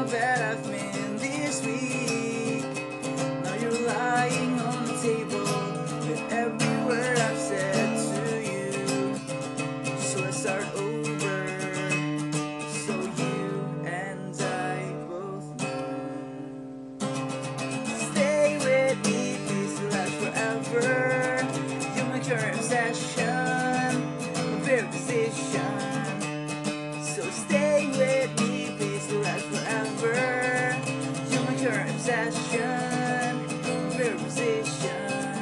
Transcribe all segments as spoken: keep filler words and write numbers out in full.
how bad I've been this week. Now you're lying on the table with every word I've said to you. So let's start over, so you and I both know. Stay with me, please, to last forever. You're my current obsession, my favorite position. So stay with me, please, to last forever. You're my current obsession, my favorite position.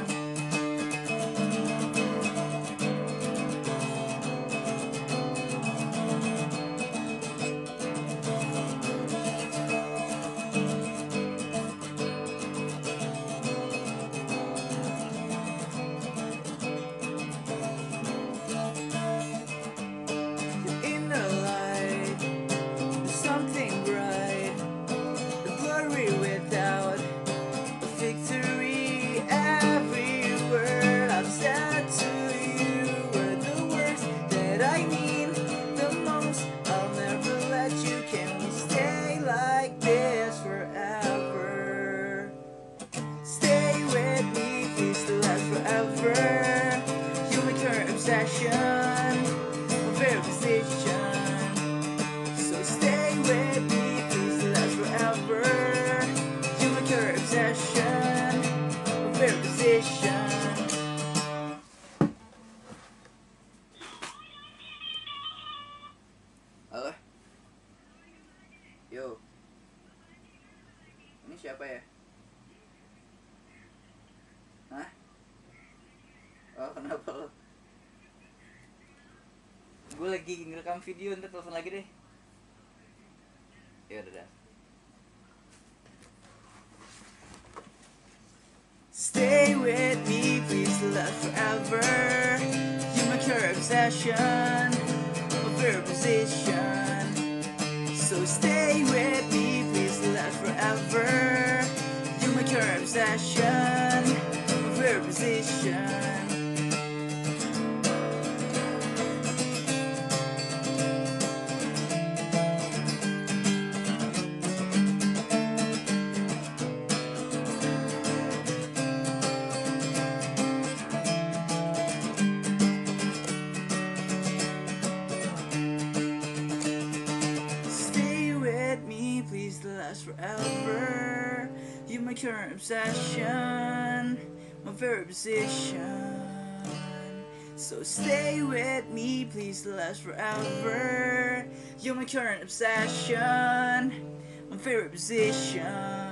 In the light, there's something bright, blurry without a victory. Every word I've said to you were the words that I mean the most. I'll never let you. Can we stay like this forever? Stay with me, please, to last forever. You're my current obsession, my favorite position. So stay with me, please, to last forever. You're my current obsession, my favorite position. Halo? Yo. Ini siapa ya? Hah? Oh, kenapa lo? Gue lagi ngerekam video, ntar telepon lagi deh. Ya udah dah. Stay with me, please, to last forever. You're my current obsession, my favorite position. So stay with me, please, to last forever. You're my current obsession, my favorite position. Stay with me, please, to last forever. You're my current obsession, my favorite position. So stay with me, please, to last forever. You're my current obsession, my favorite position.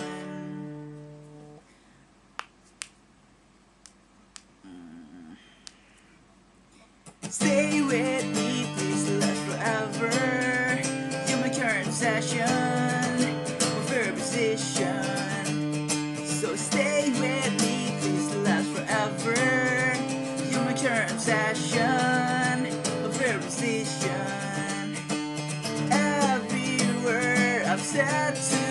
Stay with me, please, to last forever. You're my current obsession, my favorite position. So stay with me, please, to last forever. You're my current obsession, my favorite position. Every word I've said to